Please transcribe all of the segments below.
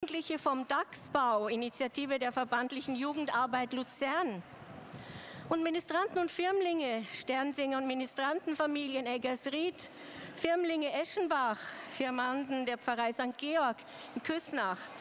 Jugendliche vom DAX-Bau, Initiative der verbandlichen Jugendarbeit Luzern. Und Ministranten und Firmlinge, Sternsinger und Ministrantenfamilien Eggersried, Firmlinge Eschenbach, Firmanden der Pfarrei St. Georg in Küsnacht.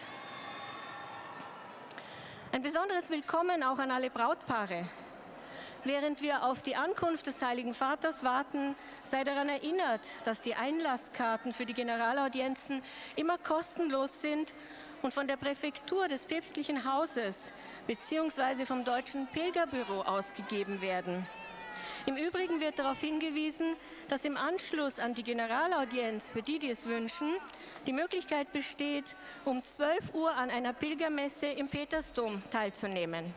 Ein besonderes Willkommen auch an alle Brautpaare. Während wir auf die Ankunft des Heiligen Vaters warten, sei daran erinnert, dass die Einlasskarten für die Generalaudienzen immer kostenlos sind und von der Präfektur des Päpstlichen Hauses bzw. vom Deutschen Pilgerbüro ausgegeben werden. Im Übrigen wird darauf hingewiesen, dass im Anschluss an die Generalaudienz, für die, die es wünschen, die Möglichkeit besteht, um 12 Uhr an einer Pilgermesse im Petersdom teilzunehmen.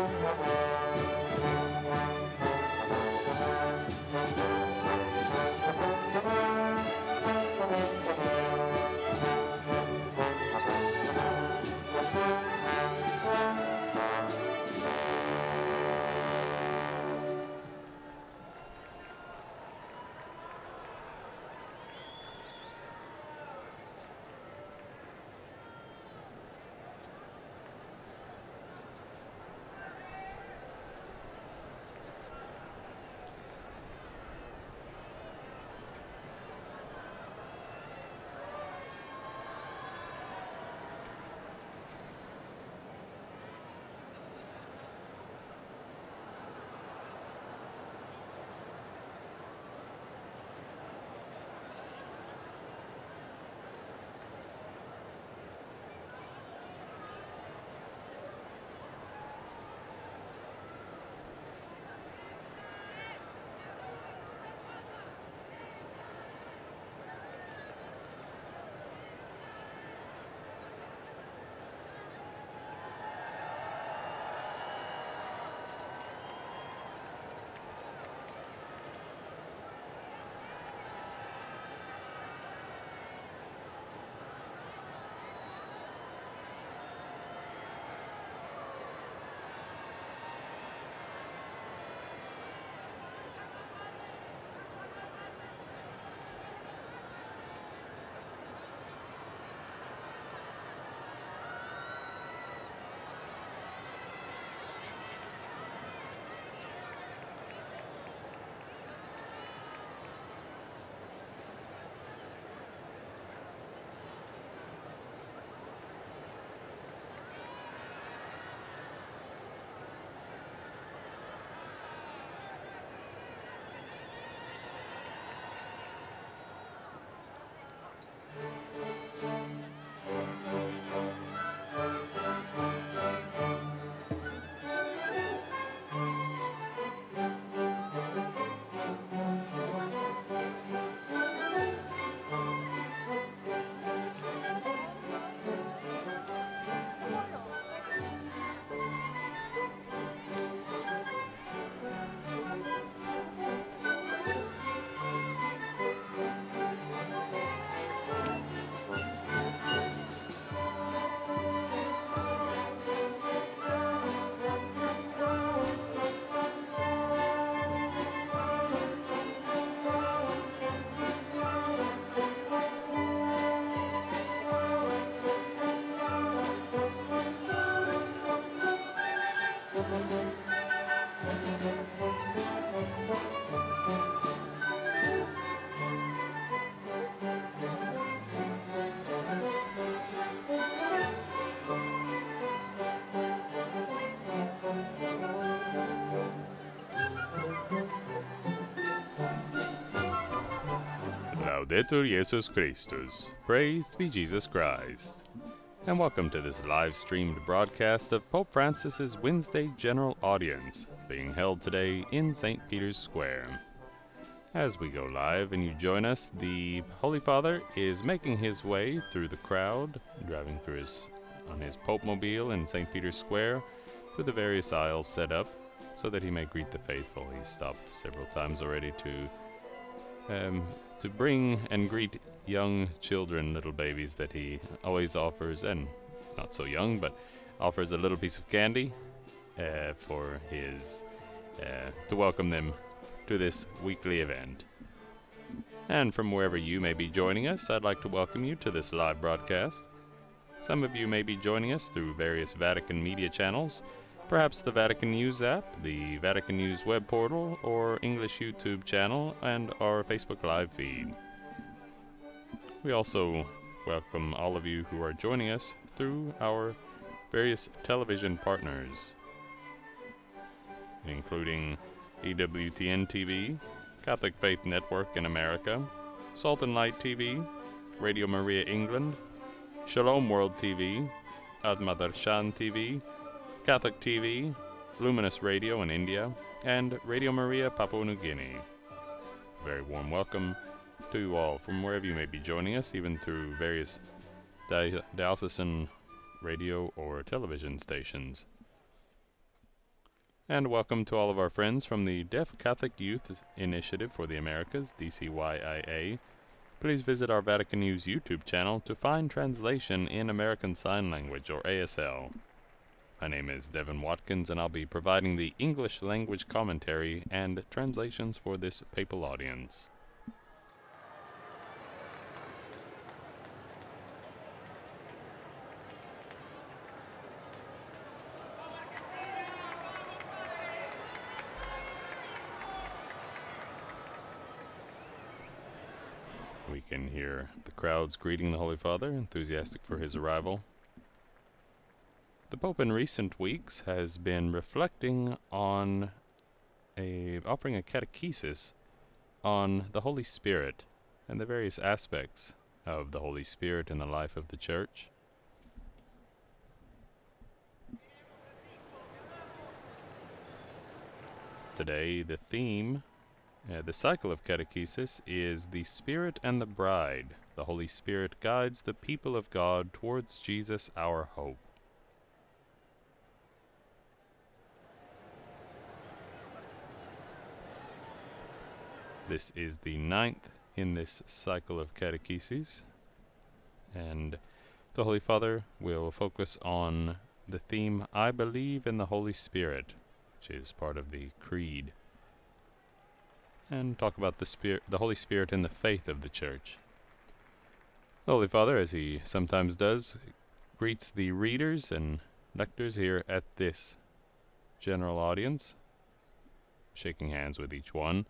Laudetur Jesus Christus. Praised be Jesus Christ. And welcome to this live-streamed broadcast of Pope Francis's Wednesday General Audience, being held today in St. Peter's Square. As we go live and you join us, the Holy Father is making his way through the crowd, driving through on his Pope Mobile in St. Peter's Square, through the various aisles set up, so that he may greet the faithful. He's stopped several times already to bring and greet young children, little babies that he always offers, and not so young, but offers a little piece of candy for his to welcome them to this weekly event. And from wherever you may be joining us, I'd like to welcome you to this live broadcast. Some of you may be joining us through various Vatican media channels, perhaps the Vatican News app, the Vatican News web portal, or English YouTube channel, and our Facebook Live feed. We also welcome all of you who are joining us through our various television partners, including EWTN TV, Catholic Faith Network in America, Salt and Light TV, Radio Maria England, Shalom World TV, Admadarshan TV, Catholic TV, Luminous Radio in India, and Radio Maria Papua New Guinea. A very warm welcome to you all from wherever you may be joining us, even through various diocesan radio or television stations. And welcome to all of our friends from the Deaf Catholic Youth Initiative for the Americas, DCYIA. Please visit our Vatican News YouTube channel to find translation in American Sign Language, or ASL. My name is Devin Watkins, and I'll be providing the English language commentary and translations for this papal audience. We can hear the crowds greeting the Holy Father, enthusiastic for his arrival. The Pope in recent weeks has been reflecting on offering a catechesis on the Holy Spirit and the various aspects of the Holy Spirit in the life of the Church. Today, the theme, the cycle of catechesis, is the Spirit and the Bride. The Holy Spirit guides the people of God towards Jesus, our hope. This is the 9th in this cycle of catecheses, and the Holy Father will focus on the theme, I believe in the Holy Spirit, which is part of the Creed, and talk about the Holy Spirit and the faith of the Church. The Holy Father, as he sometimes does, greets the readers and lectors here at this general audience, shaking hands with each one.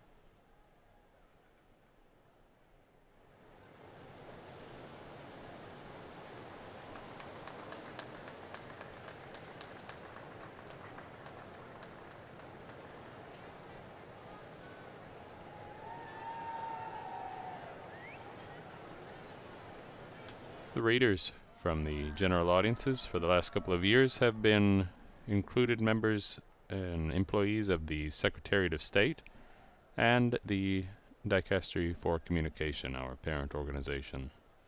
The readers from the general audiences for the last couple of years have been included members and employees of the Secretariat of State and the Dicastery for Communication, our parent organization.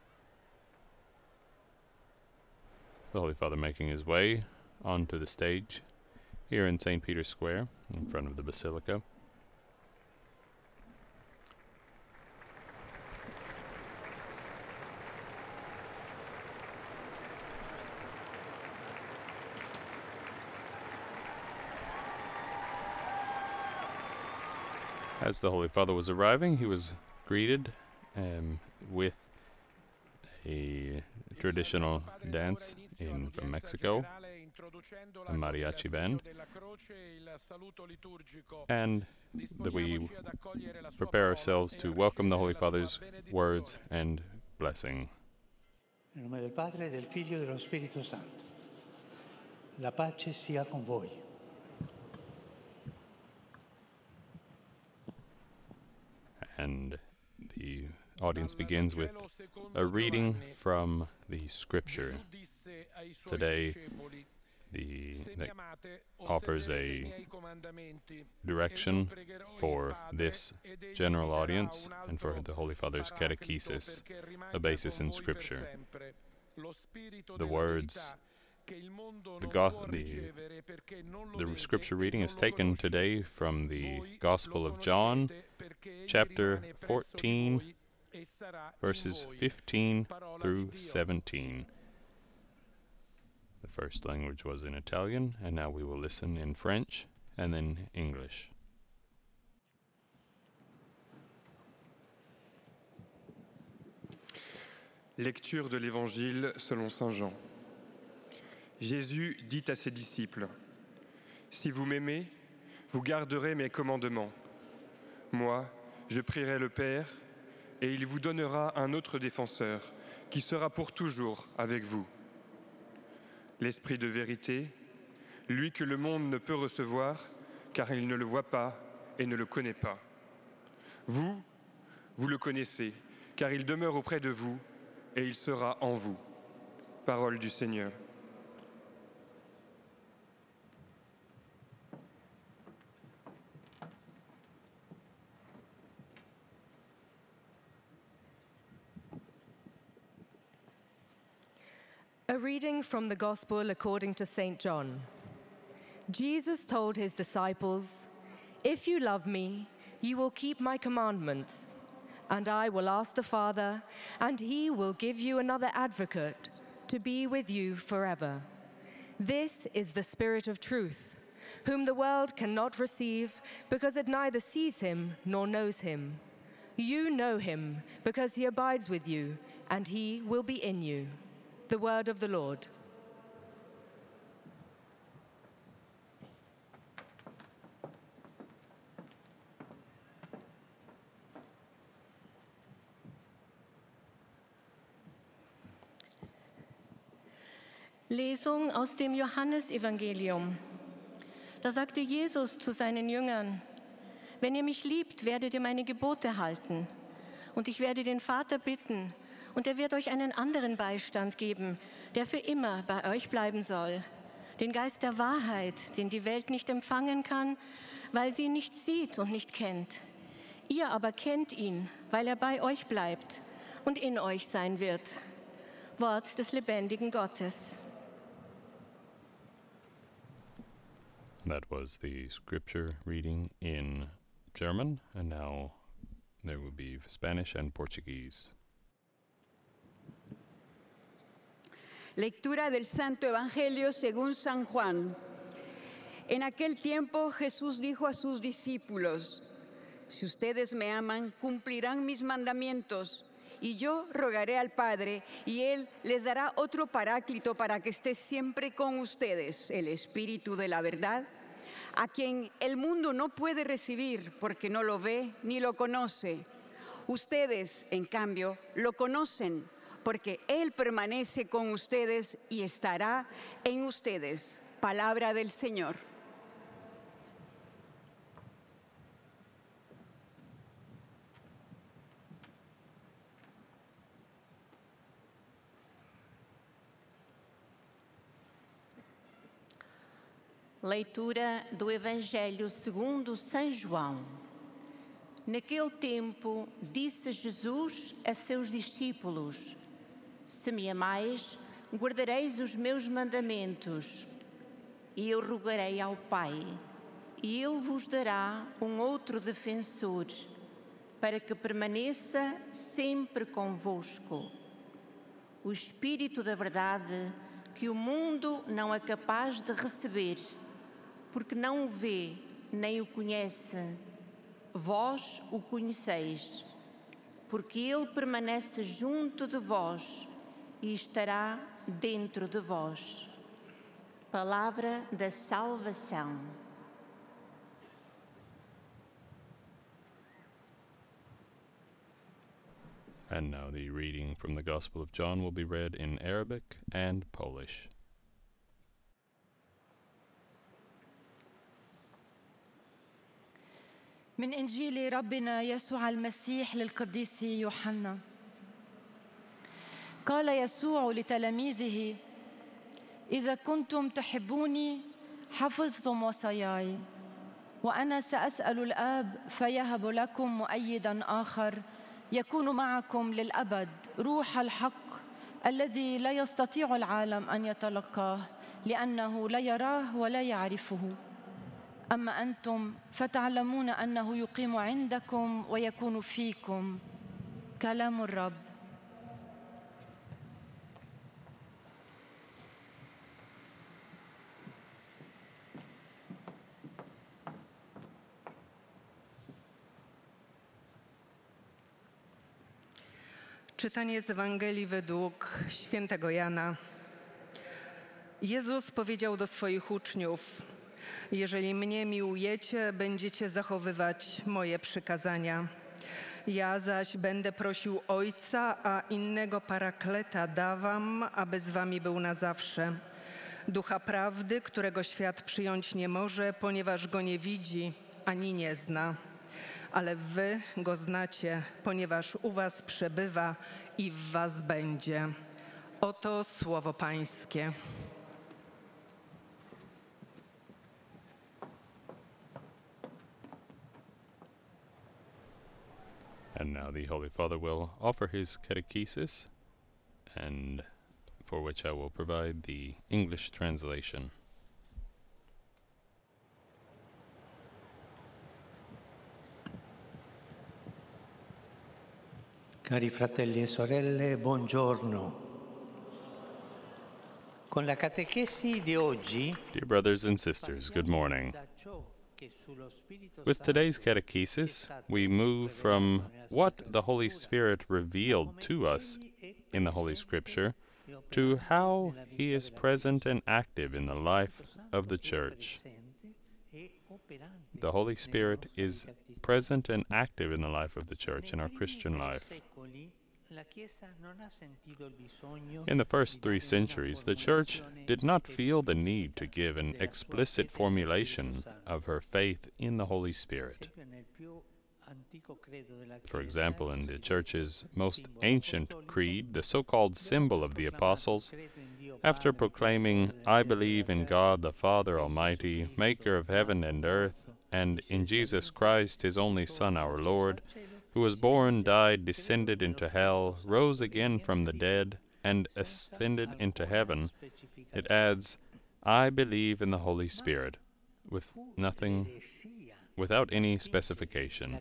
The Holy Father making his way onto the stage here in St. Peter's Square in front of the Basilica. As the Holy Father was arriving, he was greeted with a traditional dance from Mexico, a mariachi band, and we prepare ourselves to welcome the Holy Father's words and blessing. In nome del Padre, del Figlio e dello Spirito Santo. La pace sia con voi. And the audience begins with a reading from the scripture. Today, that offers a direction for this general audience and for the Holy Father's catechesis, a basis in scripture. The words, the scripture reading is taken today from the Gospel of John, chapter 14, verses 15 through 17. The first language was in Italian, and now we will listen in French and then English. Lecture de l'Évangile selon saint Jean. Jésus dit à ses disciples, « Si vous m'aimez, vous garderez mes commandements. Moi, je prierai le Père, et il vous donnera un autre défenseur, qui sera pour toujours avec vous. L'Esprit de vérité, lui que le monde ne peut recevoir, car il ne le voit pas et ne le connaît pas. Vous, vous le connaissez, car il demeure auprès de vous, et il sera en vous. » Parole du Seigneur. A reading from the Gospel according to St. John. Jesus told his disciples, "If you love me, you will keep my commandments, and I will ask the Father, and he will give you another advocate to be with you forever. This is the Spirit of truth, whom the world cannot receive because it neither sees him nor knows him. You know him because he abides with you, and he will be in you." The word of the Lord. Lesung aus dem Johannesevangelium. Da sagte Jesus zu seinen Jüngern: Wenn ihr mich liebt, werdet ihr meine Gebote halten. Und ich werde den Vater bitten, und er wird euch einen anderen Beistand geben, der für immer bei euch bleiben soll. Den Geist der Wahrheit, den die Welt nicht empfangen kann, weil sie ihn nicht sieht und nicht kennt. Ihr aber kennt ihn, weil er bei euch bleibt und in euch sein wird. Wort des lebendigen Gottes. That was the scripture reading in German, and now there will be Spanish and Portuguese. Lectura del Santo Evangelio según San Juan. En aquel tiempo Jesús dijo a sus discípulos: Si ustedes me aman, cumplirán mis mandamientos, y yo rogaré al Padre, y Él les dará otro paráclito para que esté siempre con ustedes, el Espíritu de la verdad, a quien el mundo no puede recibir porque no lo ve ni lo conoce. Ustedes, en cambio, lo conocen, porque Él permanece con ustedes y estará en ustedes. Palabra del Señor. Leitura do Evangelho segundo São João. Naquele tempo, disse Jesus a seus discípulos: Se me amais, guardareis os meus mandamentos. E eu rogarei ao Pai, e Ele vos dará um outro defensor, para que permaneça sempre convosco. O Espírito da verdade, que o mundo não é capaz de receber, porque não o vê nem o conhece. Vós o conheceis, porque ele permanece junto de vós e estará dentro de vós. Palavra da salvação. And now the reading from the Gospel of John will be read in Arabic and Polish. من إنجيل ربنا يسوع المسيح للقديس يوحنا. قال يسوع لتلاميذه: إذا كنتم تحبوني حفظتم وصاياي، وأنا سأسأل الآب فيهب لكم مؤيداً آخر يكون معكم للأبد، روح الحق الذي لا يستطيع العالم أن يتلقاه لأنه لا يراه ولا يعرفه. أما أنتم فتعلمون أنه يقيم عندكم ويكون فيكم. كلام الرب. Czytanie z Ewangelii według świętego Jana. Jezus powiedział do swoich uczniów: Jeżeli mnie miłujecie, będziecie zachowywać moje przykazania. Ja zaś będę prosił Ojca, a innego Parakleta dawam, aby z wami był na zawsze. Ducha prawdy, którego świat przyjąć nie może, ponieważ go nie widzi ani nie zna. Ale wy go znacie, ponieważ u was przebywa i w was będzie. Oto słowo Pańskie. And now the Holy Father will offer his catechesis, and for which I will provide the English translation. Cari fratelli e sorelle, buongiorno. Con la catechesi di oggi, Dear brothers and sisters, good morning. With today's catechesis, we move from what the Holy Spirit revealed to us in the Holy Scripture to how He is present and active in the life of the Church. The Holy Spirit is present and active in the life of the Church, in our Christian life. In the first 3 centuries, the Church did not feel the need to give an explicit formulation of her faith in the Holy Spirit. For example, in the Church's most ancient creed, the so-called symbol of the Apostles, after proclaiming, "I believe in God the Father Almighty, maker of heaven and earth, and in Jesus Christ, His only Son, our Lord, who was born, died, descended into hell, rose again from the dead, and ascended into heaven," it adds, "I believe in the Holy Spirit," without any specification.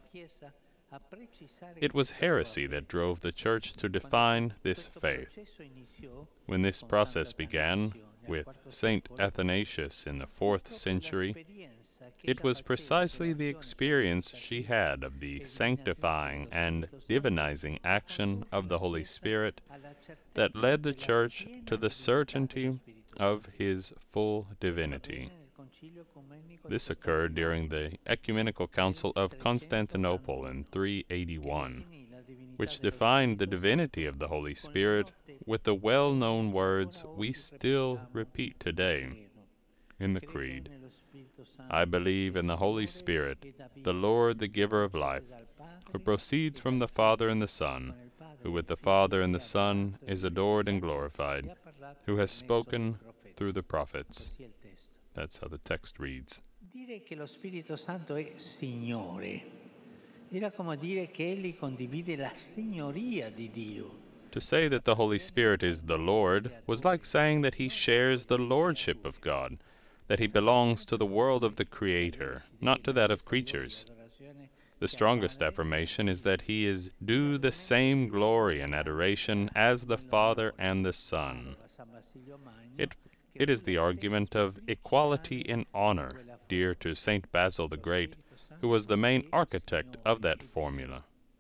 It was heresy that drove the Church to define this faith. When this process began with Saint Athanasius in the 4th century, it was precisely the experience she had of the sanctifying and divinizing action of the Holy Spirit that led the Church to the certainty of His full divinity. This occurred during the Ecumenical Council of Constantinople in 381, which defined the divinity of the Holy Spirit with the well-known words we still repeat today in the Creed. "I believe in the Holy Spirit, the Lord, the giver of life, who proceeds from the Father and the Son, who with the Father and the Son is adored and glorified, who has spoken through the prophets." That's how the text reads. Dire che lo Spirito Santo è Signore era come dire che egli condivide la signoria di Dio. To say that the Holy Spirit is the Lord was like saying that He shares the lordship of God, that He belongs to the world of the Creator, not to that of creatures. The strongest affirmation is that He is due the same glory and adoration as the Father and the Son. It is the argument of equality in honor, dear to Saint Basil the Great, who was the main architect of that formula.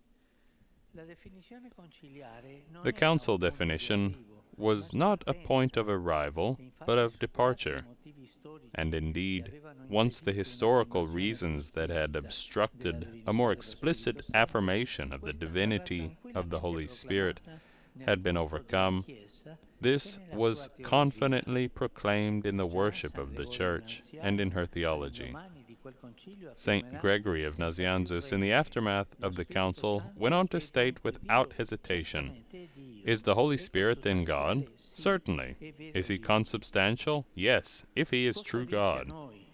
The council definition was not a point of arrival, but of departure. And indeed, once the historical reasons that had obstructed a more explicit affirmation of the divinity of the Holy Spirit had been overcome, this was confidently proclaimed in the worship of the Church and in her theology. Saint Gregory of Nazianzus, in the aftermath of the council, went on to state without hesitation, "Is the Holy Spirit then God? Certainly. Is He consubstantial? Yes, if He is true God."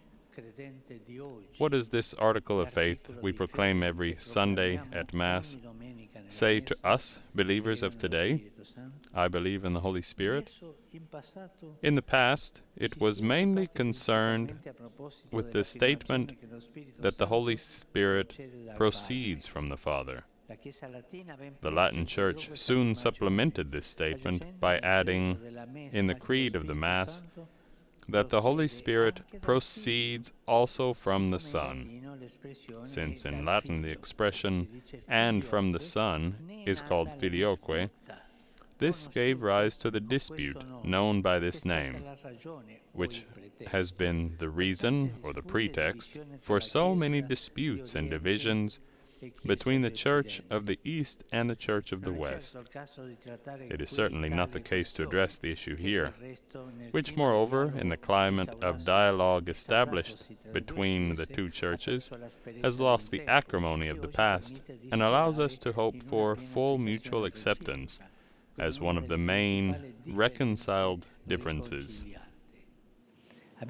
What does this article of faith we proclaim every Sunday at Mass say to us, believers of today? I believe in the Holy Spirit. In the past, it was mainly concerned with the statement that the Holy Spirit proceeds from the Father. The Latin Church soon supplemented this statement by adding, in the Creed of the Mass, that the Holy Spirit proceeds also from the Son, since in Latin the expression "and from the Son" is called filioque. This gave rise to the dispute known by this name, which has been the reason or the pretext for so many disputes and divisions between the Church of the East and the Church of the West. It is certainly not the case to address the issue here, which, moreover, in the climate of dialogue established between the two churches, has lost the acrimony of the past and allows us to hope for full mutual acceptance as one of the main reconciled differences. I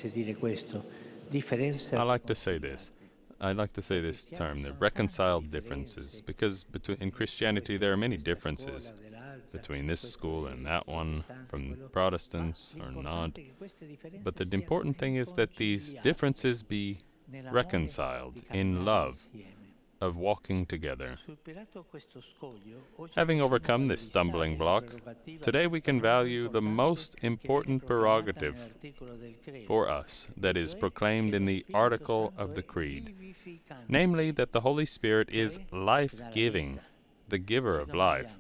like to say this. I like to say this term, the reconciled differences, because in Christianity there are many differences between this school and that one, from Protestants or not. But the important thing is that these differences be reconciled in love, of walking together. Superato questo scoglio, oggi Having possiamo overcome this stumbling block, today we can value the most important prerogative for us that is proclaimed in the article of the Creed, namely that the Holy Spirit is life-giving, the giver of life.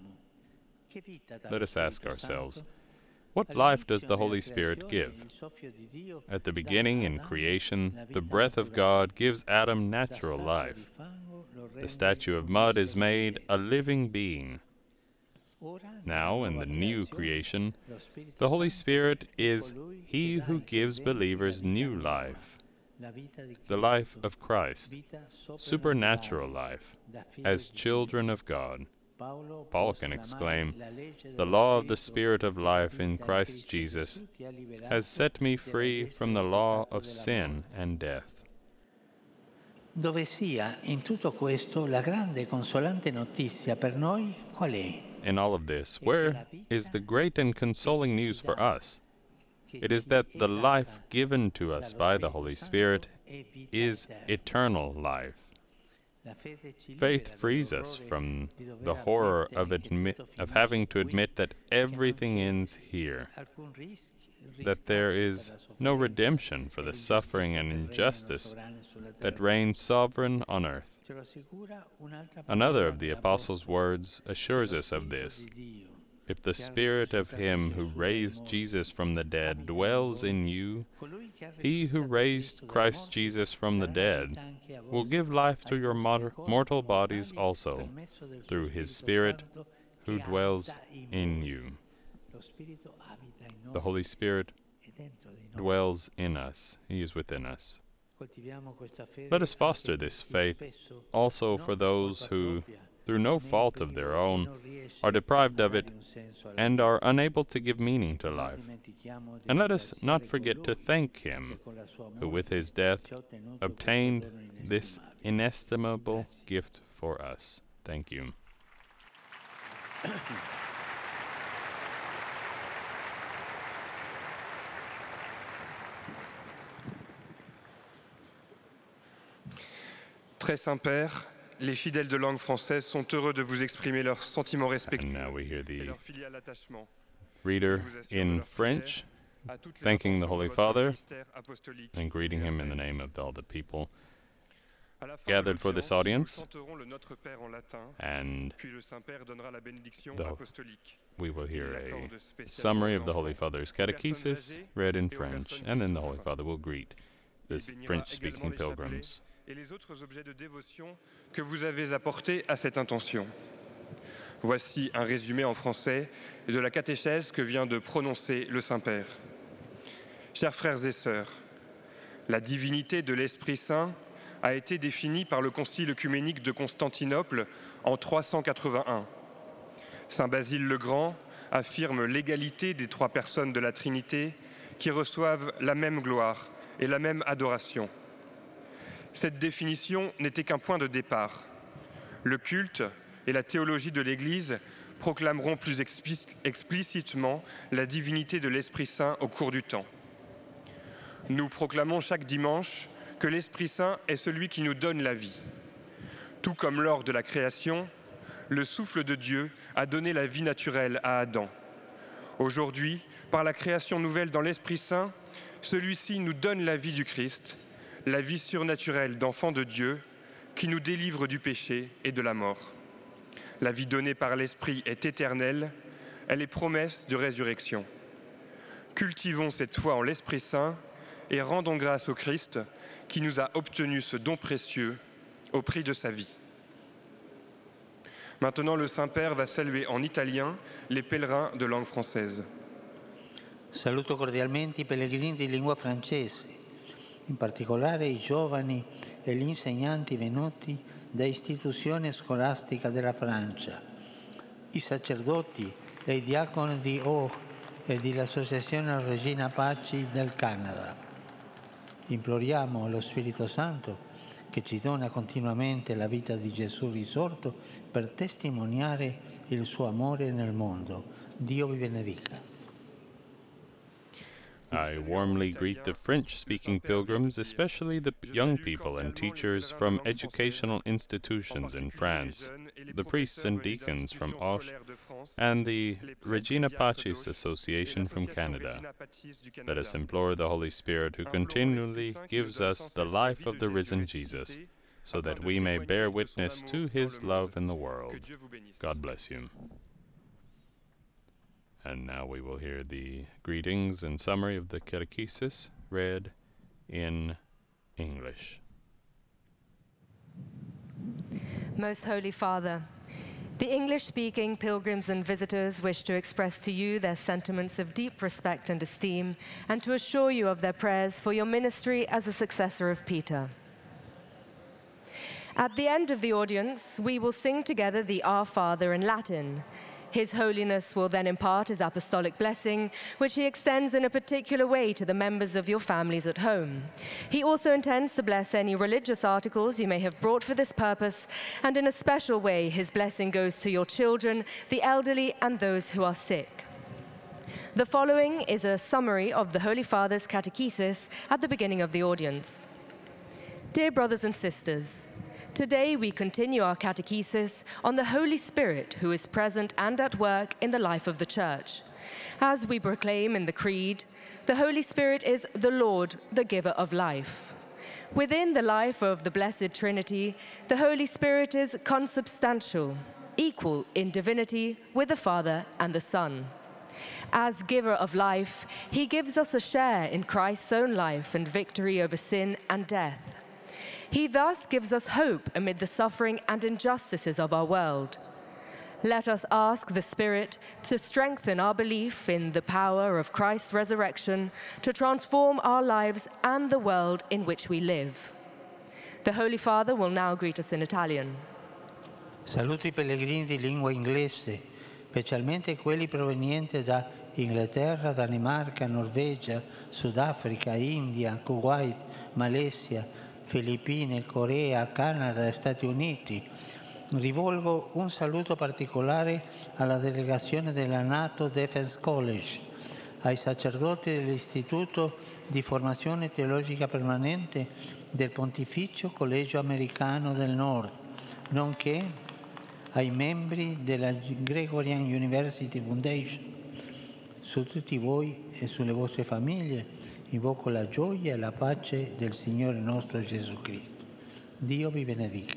Let us ask ourselves, what life does the Holy Spirit give? At the beginning, in creation, the breath of God gives Adam natural life. The statue of mud is made a living being. Now, in the new creation, the Holy Spirit is He who gives believers new life, the life of Christ, supernatural life, as children of God. Paul can exclaim, "The law of the Spirit of life in Christ Jesus has set me free from the law of sin and death." Dove sia in tutto questo la grande e consolante notizia per noi qual è? In all of this, where is the great and consoling news for us? It is that the life given to us by the Holy Spirit is eternal life. Faith frees us from the horror of having to admit that everything ends here, that there is no redemption for the suffering and injustice that reigns sovereign on earth. Another of the Apostles' words assures us of this. If the Spirit of Him who raised Jesus from the dead dwells in you, He who raised Christ Jesus from the dead will give life to your mortal bodies also, through His Spirit who dwells in you. The Holy Spirit dwells in us. He is within us. Let us foster this faith also for those who, through no fault of their own, are deprived of it and are unable to give meaning to life. And let us not forget to thank Him who with His death obtained this inestimable gift for us. Thank you. Très Saint-Père, les fidèles de langue française sont heureux de vous exprimer leurs sentiments respectueux And now we hear et the leur filial attachement. reader in French, thanking the Holy Father and greeting him in the name of all the people gathered for this audience. And we will hear a summary of the Holy Father's catechesis read in French, and then the Holy Father will greet the French-speaking pilgrims. Et les autres objets de dévotion que vous avez apportés à cette intention. Voici un résumé en français de la catéchèse que vient de prononcer le Saint-Père. Chers frères et sœurs, la divinité de l'Esprit Saint a été définie par le Concile œcuménique de Constantinople en 381. Saint Basile le Grand affirme l'égalité des trois personnes de la Trinité qui reçoivent la même gloire et la même adoration. Cette définition n'était qu'un point de départ. Le culte et la théologie de l'Église proclameront plus explicitement la divinité de l'Esprit Saint au cours du temps. Nous proclamons chaque dimanche que l'Esprit Saint est celui qui nous donne la vie. Tout comme lors de la création, le souffle de Dieu a donné la vie naturelle à Adam. Aujourd'hui, par la création nouvelle dans l'Esprit Saint, celui-ci nous donne la vie du Christ, la vie surnaturelle d'enfant de Dieu qui nous délivre du péché et de la mort. La vie donnée par l'Esprit est éternelle, elle est promesse de résurrection. Cultivons cette foi en l'Esprit Saint et rendons grâce au Christ qui nous a obtenu ce don précieux au prix de sa vie. Maintenant, le Saint-Père va saluer en italien les pèlerins de langue française. Saluto cordialmente i pellegrini di lingua francese, in particolare i giovani e gli insegnanti venuti da istituzioni scolastiche della Francia, i sacerdoti e i diaconi di O e dell'Associazione Regina Paci del Canada. Imploriamo lo Spirito Santo che ci dona continuamente la vita di Gesù risorto per testimoniare il suo amore nel mondo. Dio vi benedica. I warmly greet the French-speaking pilgrims, especially the young people and teachers from educational institutions in France, the priests and deacons from Auch, and the Regina Pacis Association from Canada. Let us implore the Holy Spirit, who continually gives us the life of the risen Jesus, so that we may bear witness to his love in the world. God bless you. And now we will hear the greetings and summary of the catechesis read in English. Most Holy Father, the English-speaking pilgrims and visitors wish to express to you their sentiments of deep respect and esteem, and to assure you of their prayers for your ministry as a successor of Peter. At the end of the audience, we will sing together the Our Father in Latin. His Holiness will then impart his apostolic blessing, which he extends in a particular way to the members of your families at home. He also intends to bless any religious articles you may have brought for this purpose, and in a special way, his blessing goes to your children, the elderly, and those who are sick. The following is a summary of the Holy Father's catechesis at the beginning of the audience. Dear brothers and sisters, today we continue our catechesis on the Holy Spirit who is present and at work in the life of the Church. As we proclaim in the Creed, the Holy Spirit is the Lord, the giver of life. Within the life of the Blessed Trinity, the Holy Spirit is consubstantial, equal in divinity with the Father and the Son. As giver of life, he gives us a share in Christ's own life and victory over sin and death. He thus gives us hope amid the suffering and injustices of our world. Let us ask the Spirit to strengthen our belief in the power of Christ's resurrection to transform our lives and the world in which we live. The Holy Father will now greet us in Italian. Saluto I pellegrini di lingua inglese, specialmente quelli provenienti da Inghilterra, Danimarca, Norvegia, Sudafrica, India, Kuwait, Malesia, Filippine, Corea, Canada e Stati Uniti. Rivolgo un saluto particolare alla delegazione della NATO Defense College, ai sacerdoti dell'Istituto di Formazione Teologica Permanente del Pontificio Collegio Americano del Nord, nonché ai membri della Gregorian University Foundation. Su tutti voi e sulle vostre famiglie invoco la gioia e la pace del Signore nostro Gesù Cristo. Dio vi benedica.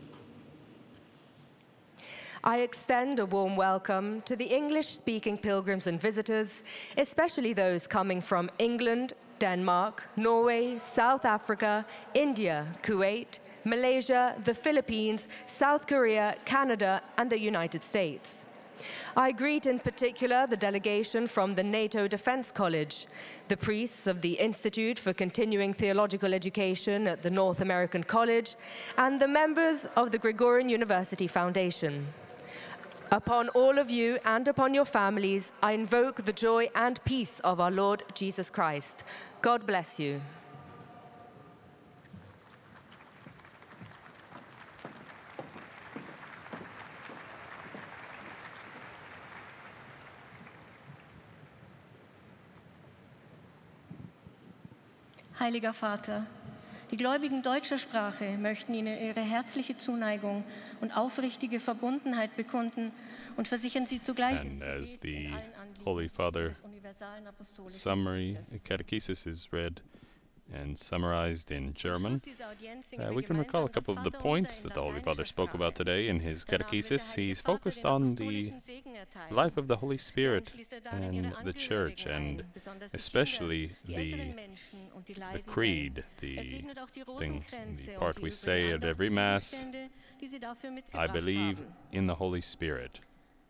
I extend a warm welcome to the English-speaking pilgrims and visitors, especially those coming from England, Denmark, Norway, South Africa, India, Kuwait, Malaysia, the Philippines, South Korea, Canada, and the United States. I greet in particular the delegation from the NATO Defense College, the priests of the Institute for Continuing Theological Education at the North American College, and the members of the Gregorian University Foundation. Upon all of you and upon your families, I invoke the joy and peace of our Lord Jesus Christ. God bless you. Heiliger Vater, die Gläubigen deutscher Sprache möchten Ihnen ihre herzliche Zuneigung und aufrichtige Verbundenheit bekunden und versichern Sie zugleich. And as the Holy Father summary, catechesis is read and summarized in German, we can recall a couple of the points that the Holy Father spoke about today in his catechesis. He's focused on the life of the Holy Spirit and the Church, and especially the Creed, the part we say at every Mass, I believe in the Holy Spirit.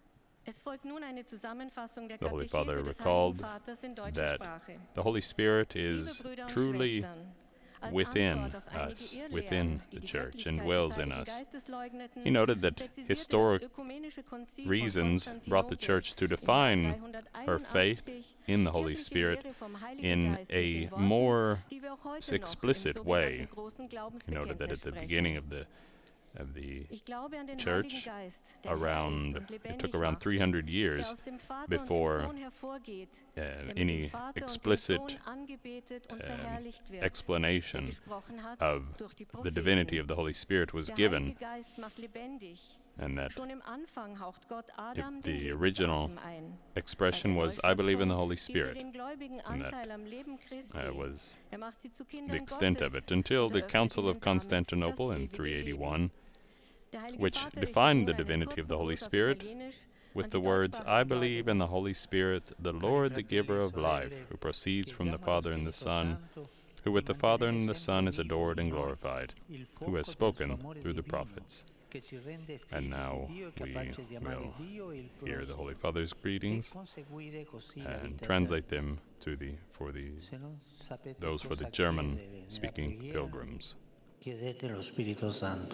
The Holy Father recalled that the Holy Spirit is truly within us, within the Church, and dwells in us. He noted that historic reasons brought the Church to define her faith in the Holy Spirit in a more explicit way. He noted that at the beginning of the of the Ich glaube an den church Heiligen Geist, der Herr ist around, und it lebendig took around macht, 300 der years aus dem Vater und dem before Sohn hervorgeht, der mit dem any Vater und dem explicit Sohn angebetet und verherrlicht wird, der explanation gesprochen hat of durch die the divinity Propheten. of the Holy Spirit was Der given, Heilige Geist macht lebendig. and that Schon im Anfang haucht Gott Adam den the original Lebensatem ein. expression was, I believe in the Holy Gibt er Spirit, den gläubigen and that Anteil am Leben Christi. was Er macht sie zu the Kindern extent of Gottes it, until und the eröffnet Council ihnen of damit Constantinople das in ewige 381, Der Heilige which Vater defined the richtet nun einen divinity of the kurzen Holy Gruß auf Spirit Italienisch with an the die words, I deutschsprachigen believe in Gläubigen. the Holy Spirit, the Lord, the giver of life, who proceeds from the Father and the Son, who with the Father and the Son is adored and glorified, who has spoken through the prophets. And now we will hear the Holy Father's greetings and translate them to those for the German-speaking pilgrims. Chiedete lo Spirito Santo.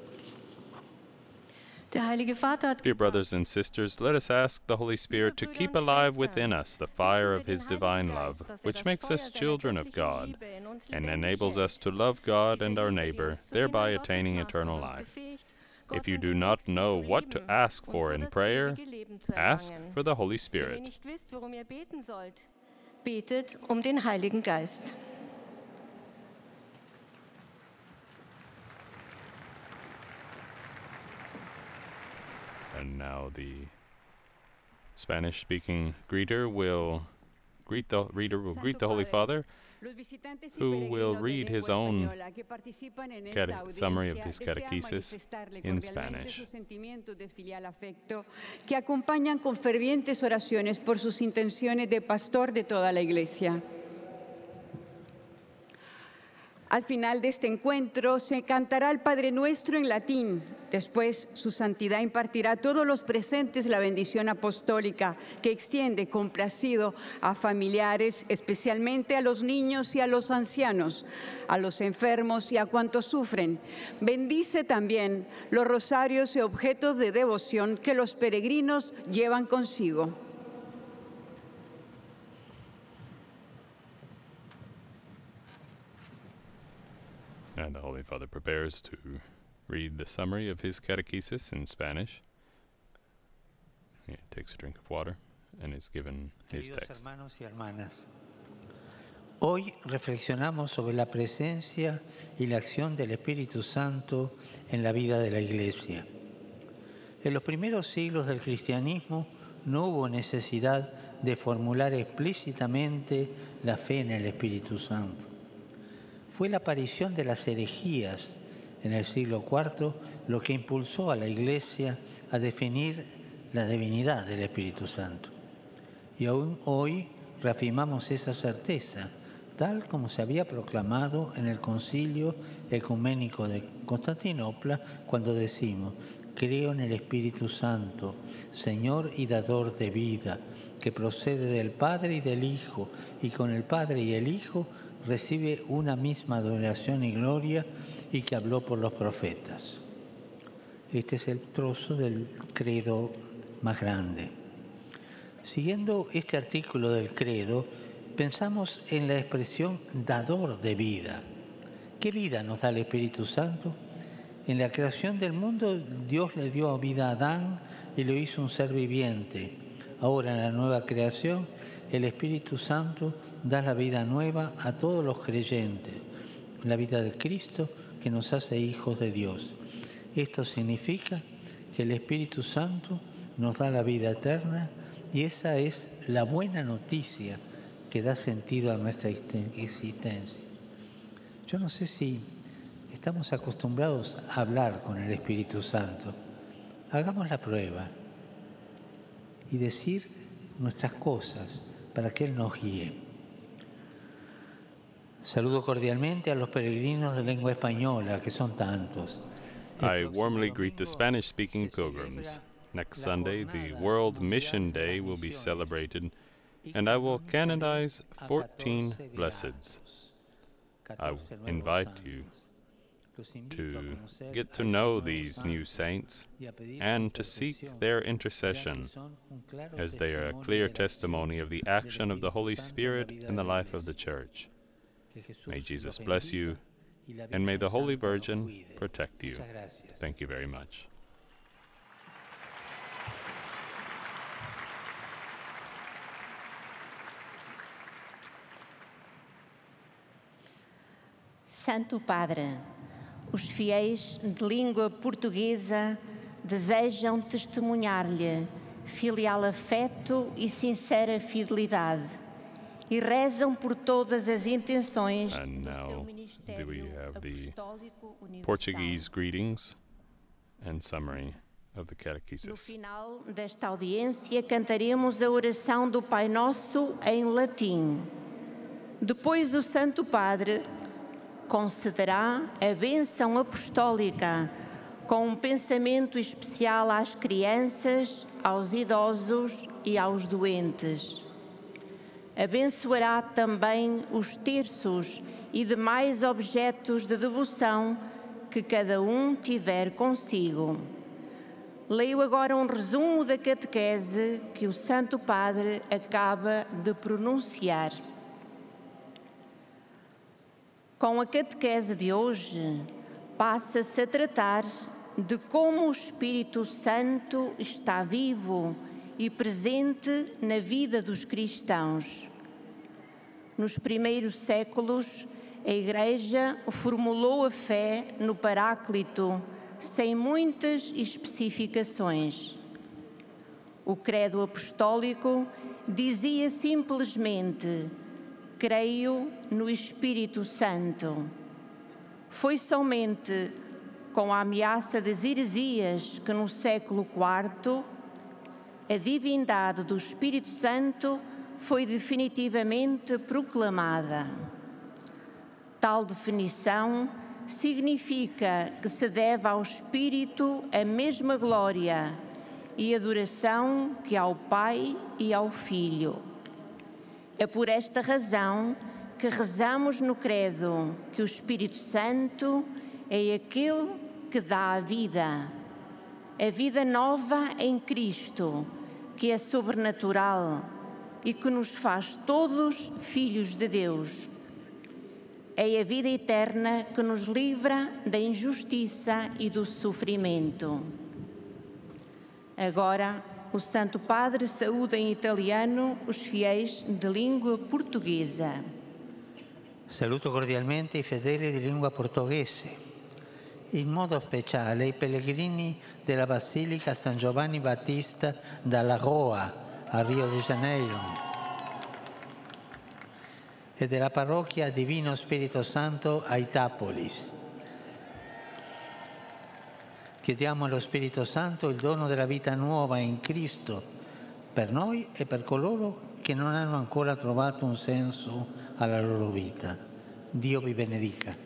Der Heilige Vater hat Dear gesagt, brothers and sisters, let us ask the Holy Spirit to keep alive within us the fire of His divine love, which makes us children of God and enables us to love God and our neighbor, thereby attaining eternal life. If you do not know what to ask for in prayer, ask for the Holy Wenn ihr Spirit. nicht wisst, worum ihr beten sollt, betet um den Heiligen Geist. And now the Spanish-speaking greeter will greet the Holy Father, who will read his own summary of his catechesis in Spanish. Que acompañan con fervientes oraciones por sus intenciones de pastor de toda la Iglesia. Al final de este encuentro se cantará el Padre Nuestro en latín. Después, su santidad impartirá a todos los presentes la bendición apostólica que extiende complacido a familiares, especialmente a los niños y a los ancianos, a los enfermos y a cuantos sufren. Bendice también los rosarios y objetos de devoción que los peregrinos llevan consigo. And the Holy Father prepares to read the summary of his catechesis in Spanish. He takes a drink of water and is given his Queridos text. hermanos y hermanas, hoy reflexionamos sobre la presencia y la acción del Espíritu Santo en la vida de la Iglesia. En los primeros siglos del cristianismo no hubo necesidad de formular explícitamente la fe en el Espíritu Santo. Fue la aparición de las herejías en el siglo IV lo que impulsó a la Iglesia a definir la divinidad del Espíritu Santo. Y aún hoy reafirmamos esa certeza, tal como se había proclamado en el Concilio Ecuménico de Constantinopla, cuando decimos: creo en el Espíritu Santo, Señor y dador de vida, que procede del Padre y del Hijo, y con el Padre y el Hijo recibe una misma adoración y gloria, y que habló por los profetas. Este es el trozo del credo más grande. Siguiendo este artículo del credo, pensamos en la expresión dador de vida. ¿Qué vida nos da el Espíritu Santo? En la creación del mundo, Dios le dio vida a Adán y lo hizo un ser viviente. Ahora, en la nueva creación, el Espíritu Santo da la vida nueva a todos los creyentes, la vida de Cristo que nos hace hijos de Dios. Esto significa que el Espíritu Santo nos da la vida eterna, y esa es la buena noticia que da sentido a nuestra existencia. Yo no sé si estamos acostumbrados a hablar con el Espíritu Santo. Hagamos la prueba y decir nuestras cosas para que Él nos guíe. Saludo cordialmente a los peregrinos de lengua española, que son tantos. I warmly greet the Spanish-speaking pilgrims. Next Sunday, the World Mission Day will be celebrated, and I will canonize 14 blesseds. I invite you to get to know these new saints and to seek their intercession, as they are a clear testimony of the action of the Holy Spirit in the life of the Church. May Jesus bless you, and may the Holy Virgin protect you. Thank you very much. Santo Padre, os fiéis de língua portuguesa desejam testemunhar-lhe filial afeto e sincera fidelidade e rezam por todas as intenções do seu ministério apostólico universal. Portuguese greetings and summary of the catechesis. No final desta audiência cantaremos a oração do Pai Nosso em latim. Depois o Santo Padre concederá a bênção apostólica com um pensamento especial às crianças, aos idosos e aos doentes. Abençoará também os terços e demais objetos de devoção que cada um tiver consigo. Leio agora um resumo da catequese que o Santo Padre acaba de pronunciar. Com a catequese de hoje, passa-se a tratar de como o Espírito Santo está vivo e presente na vida dos cristãos. Nos primeiros séculos, a Igreja formulou a fé no Paráclito, sem muitas especificações. O credo apostólico dizia simplesmente: creio no Espírito Santo. Foi somente com a ameaça das heresias que no século IV a divindade do Espírito Santo foi definitivamente proclamada. Tal definição significa que se deve ao Espírito a mesma glória e adoração que ao Pai e ao Filho. É por esta razão que rezamos no credo que o Espírito Santo é aquele que dá a vida nova em Cristo, que é sobrenatural e que nos faz todos filhos de Deus. É a vida eterna que nos livra da injustiça e do sofrimento. Agora, o Santo Padre saúda em italiano os fiéis de língua portuguesa. Saluto cordialmente i fedeli di lingua portoghese, in modo speciale i pellegrini della Basilica San Giovanni Battista da Lagoa, a Rio de Janeiro, e della parrocchia Divino Spirito Santo a Itapolis. Chiediamo allo Spirito Santo il dono della vita nuova in Cristo per noi e per coloro che non hanno ancora trovato un senso alla loro vita. Dio vi benedica.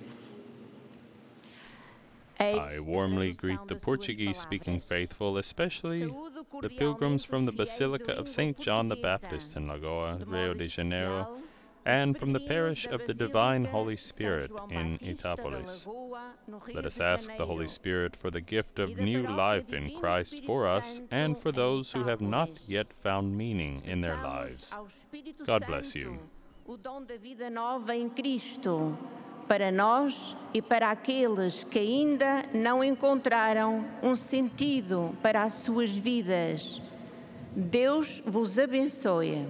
I warmly greet the Portuguese-speaking faithful, especially the pilgrims from the Basilica of St. John the Baptist in Lagoa, Rio de Janeiro, and from the parish of the Divine Holy Spirit in Itapolis. Let us ask the Holy Spirit for the gift of new life in Christ for us and for those who have not yet found meaning in their lives. God bless you. O dom da vida nova em Cristo, para nós e para aqueles que ainda não encontraram um sentido para as suas vidas. Deus vos abençoe.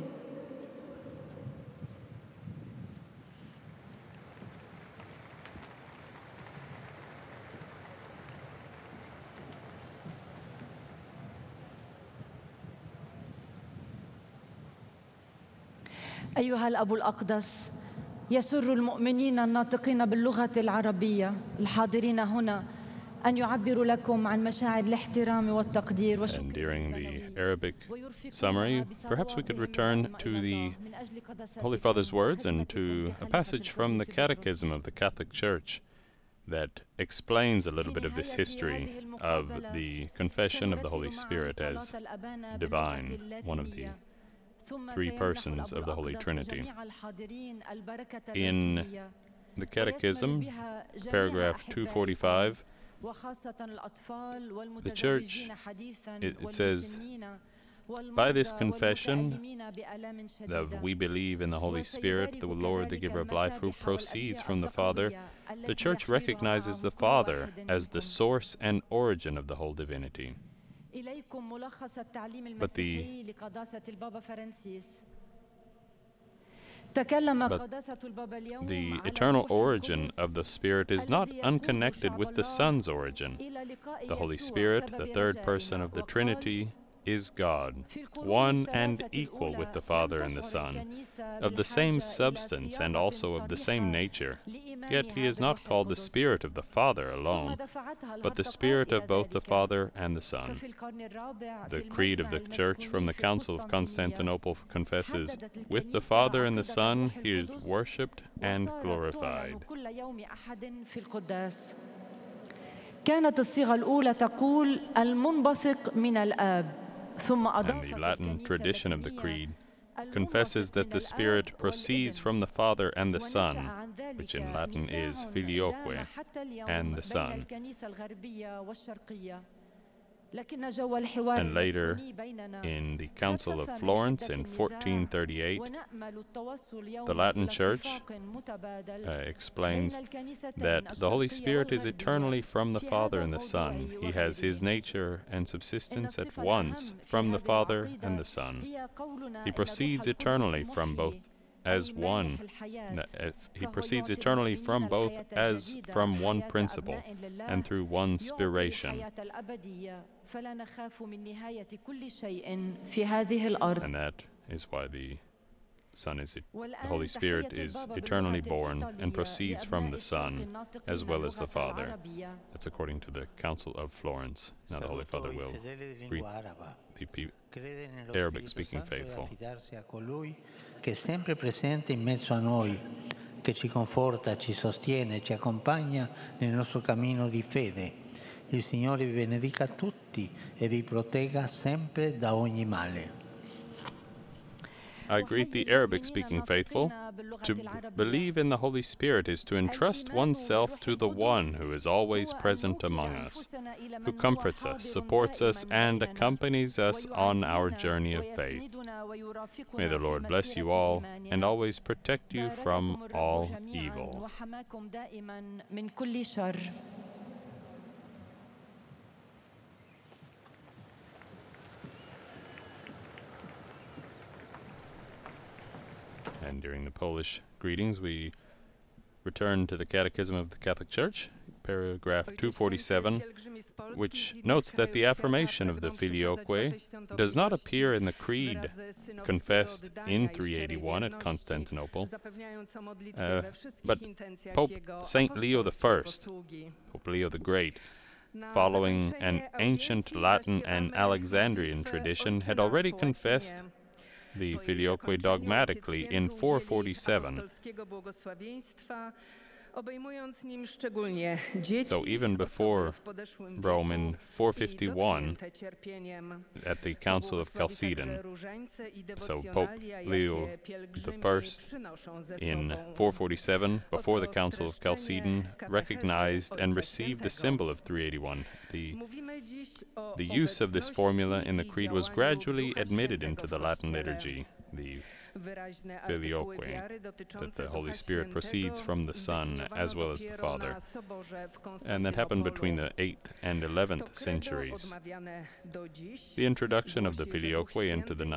أيها الأب الأقدس، يسر المؤمنين الناطقين باللغة العربية الحاضرين هنا أن يعبروا لكم عن مشاعر الاحترام والتقدير والشكر. And during the Arabic summary, perhaps we could return to the Holy Father's words and to a passage from the Catechism of the Catholic Church that explains a little bit of this history of the confession of the Holy Spirit as divine, one of the three persons of the Holy Trinity. In the Catechism, paragraph 245, the Church, it says By this confession that we believe in the Holy Spirit, the Lord, the giver of life, who proceeds from the Father, the Church recognizes the Father as the source and origin of the whole divinity. But the eternal origin of the Spirit is not unconnected with the Son's origin. The Holy Spirit, the third person of the Trinity, is God, one and equal with the Father and the Son, of the same substance and also of the same nature. Yet he is not called the Spirit of the Father alone, but the Spirit of both the Father and the Son. The Creed of the Church from the Council of Constantinople confesses, with the Father and the Son he is worshipped and glorified. كانت الصيغة الأولى تقول المنبثق من الآب. And the Latin tradition of the Creed confesses that the Spirit proceeds from the Father and the Son, which in Latin is filioque, and the Son. And later, in the Council of Florence in 1438, the Latin Church explains that the Holy Spirit is eternally from the Father and the Son. He has his nature and subsistence at once from the Father and the Son. He proceeds eternally from both as one. He proceeds eternally from both as from one principle and through one spiration. And that is why the Holy Spirit is eternally born and proceeds from the Son as well as the Father. That's according to the Council of Florence. Now the Holy Father will read the Arabic-speaking faithful. Che è sempre presente in mezzo a noi, che ci conforta, ci sostiene, ci accompagna nel nostro cammino di fede. Il Signore vi benedica tutti e vi protegga sempre da ogni male. I greet the Arabic-speaking faithful. To believe in the Holy Spirit is to entrust oneself to the One who is always present among us, who comforts us, supports us, and accompanies us on our journey of faith. May the Lord bless you all and always protect you from all evil. And during the Polish greetings, we return to the Catechism of the Catholic Church, paragraph 247, which notes that the affirmation of the Filioque does not appear in the Creed confessed in 381 at Constantinople, but Pope St. Leo I, Pope Leo the Great, following an ancient Latin and Alexandrian tradition, had already confessed the Filioque dogmatically in 447. So even before Rome in 451, at the Council of Chalcedon, so Pope Leo I in 447, before the Council of Chalcedon, recognized and received the symbol of 381. The use of this formula in the Creed was gradually admitted into the Latin liturgy, the Filioque, that the Holy Spirit proceeds from the Son as well as the Father. And that happened between the 8th and 11th centuries. The introduction of the Filioque into the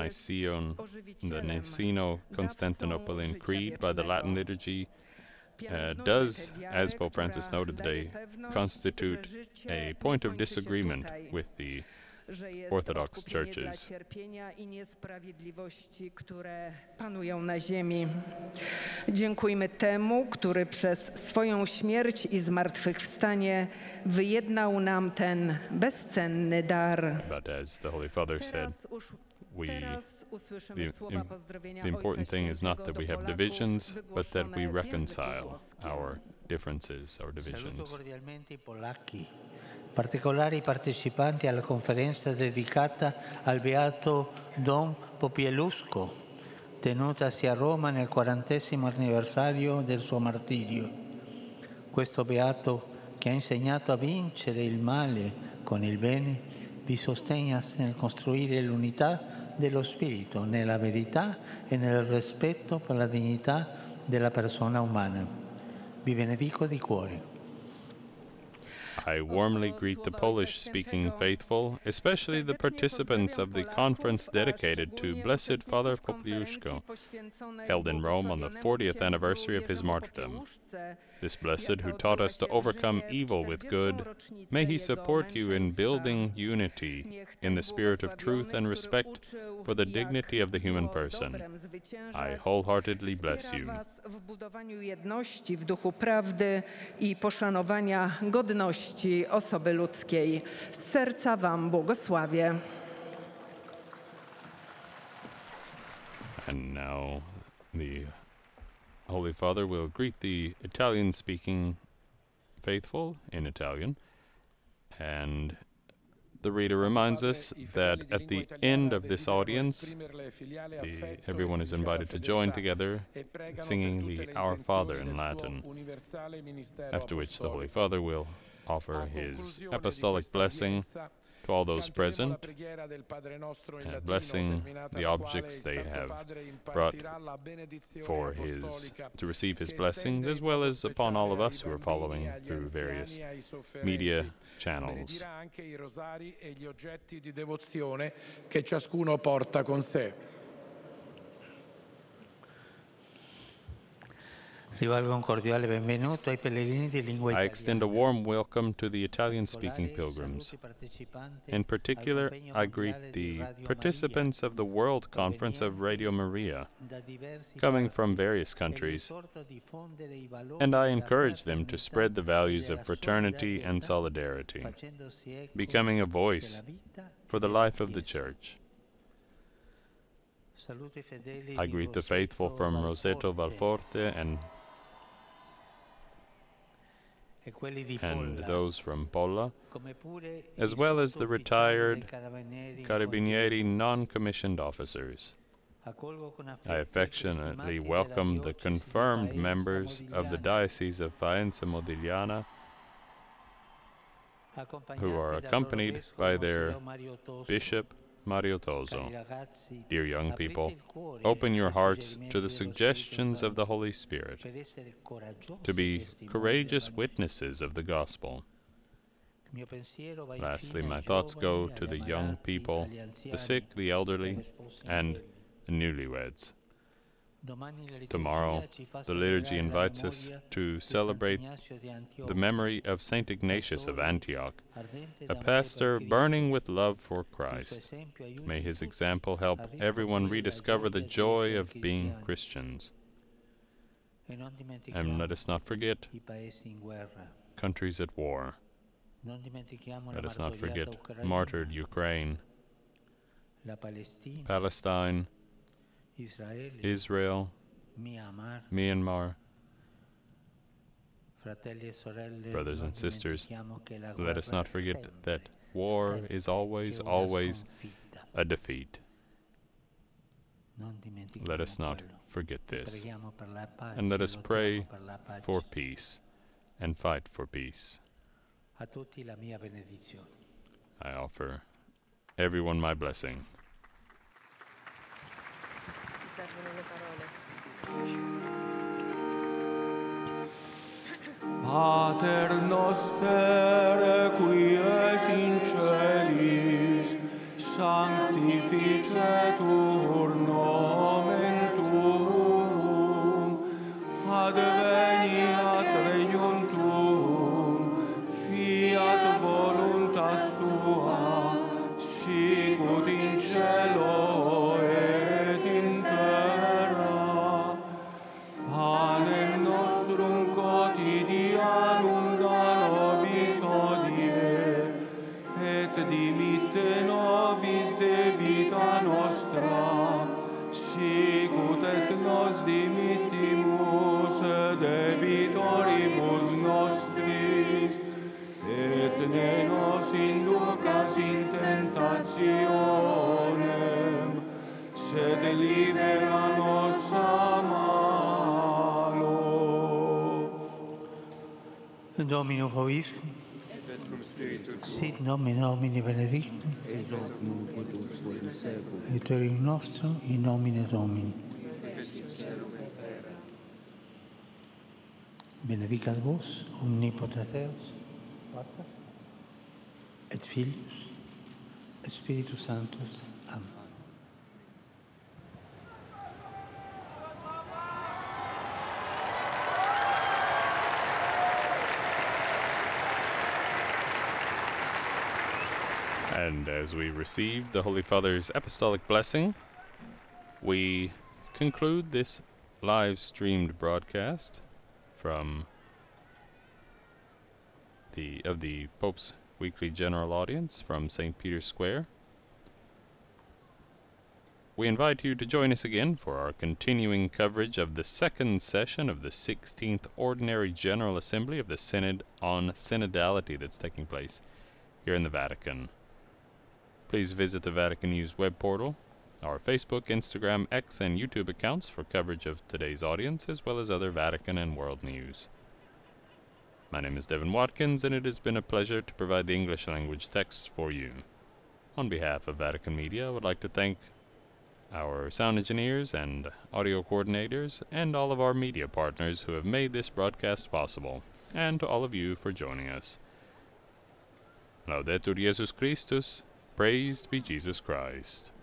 Niceno-Constantinopolitan Creed by the Latin liturgy does, as Pope Francis noted today, constitute a point of disagreement with the Orthodox churches. Dziękujmy temu, który przez swoją śmierć i zmartwychwstanie wyjednał nam ten bezcenny dar. But as the Holy Father said, the important thing is not that we have divisions, but that we reconcile our differences, our divisions. Particolari partecipanti alla conferenza dedicata al Beato Don Popielusco, tenutasi a Roma nel 40° anniversario del suo martirio. Questo Beato, che ha insegnato a vincere il male con il bene, vi sostenga nel costruire l'unità dello spirito, nella verità e nel rispetto per la dignità della persona umana. Vi benedico di cuore. I warmly greet the Polish-speaking faithful, especially the participants of the conference dedicated to Blessed Father Popliuszko, held in Rome on the 40th anniversary of his martyrdom. This blessed, who taught us to overcome evil with good, may he support you in building unity in the spirit of truth and respect for the dignity of the human person. I wholeheartedly bless you. W budowaniu jedności w duchu prawdy i poszanowania godności osoby ludzkiej. Z serca wam błogosławię. And now the Holy Father will greet the Italian-speaking faithful in Italian, and the reader reminds us that at the end of this audience, everyone is invited to join together singing the Our Father in Latin, after which the Holy Father will offer his apostolic blessing to all those present, blessing the objects they have brought to receive his blessings, as well as upon all of us who are following through various media channels. Anche i rosari e gli oggetti di devozione che ciascuno porta con sé. I extend a warm welcome to the Italian-speaking pilgrims. In particular, I greet the participants of the World Conference of Radio Maria, coming from various countries, and I encourage them to spread the values of fraternity and solidarity, becoming a voice for the life of the Church. I greet the faithful from Roseto Valforte and those from Polla, as well as the retired Carabinieri non-commissioned officers. I affectionately welcome the confirmed members of the Diocese of Faenza Modigliana, who are accompanied by their Bishop Mario Toso. Dear young people, open your hearts to the suggestions of the Holy Spirit, to be courageous witnesses of the gospel. Lastly, my thoughts go to the young people, the sick, the elderly, and the newlyweds. Tomorrow, the liturgy invites us to celebrate the memory of Saint Ignatius of Antioch, a pastor burning with love for Christ. May his example help everyone rediscover the joy of being Christians. And let us not forget countries at war. Let us not forget martyred Ukraine, Palestine, Israel, Myanmar. Brothers and sisters, let us not forget that war is always, always a defeat. Let us not forget this. And let us pray for peace and fight for peace. I offer everyone my blessing. Pater noster, qui es in celis, sanctificetur nomen tuum, adveniat regnum tuum, fiat voluntas tua, sicut in cielo et in terra. Panem nostrum quotidianum da nobis hodie, et dimitte nobis debita nostra, sicut et nos dimittimus debitoribus nostris, et ne nos inducas in tentationem, sed libera nos a malo. Dominus vobiscum. Sit nomen Domini benedictum, ex hoc nunc et usque in saeculum. aiuterium nostrum in nomine Domini. Benedicat vos, omnipotens Deus, Pater, et Filius, et Spiritus Sanctus. Amen. And as we receive the Holy Father's apostolic blessing, we conclude this live-streamed broadcast from the Pope's weekly general audience from St. Peter's Square. We invite you to join us again for our continuing coverage of the second session of the 16th Ordinary General Assembly of the Synod on Synodality that's taking place here in the Vatican. Please visit the Vatican News web portal, our Facebook, Instagram, X, and YouTube accounts for coverage of today's audience, as well as other Vatican and world news. My name is Devin Watkins, and it has been a pleasure to provide the English language text for you. On behalf of Vatican Media, I would like to thank our sound engineers and audio coordinators, and all of our media partners who have made this broadcast possible, and to all of you for joining us. Laudetur Jesus Christus. Praised be Jesus Christ.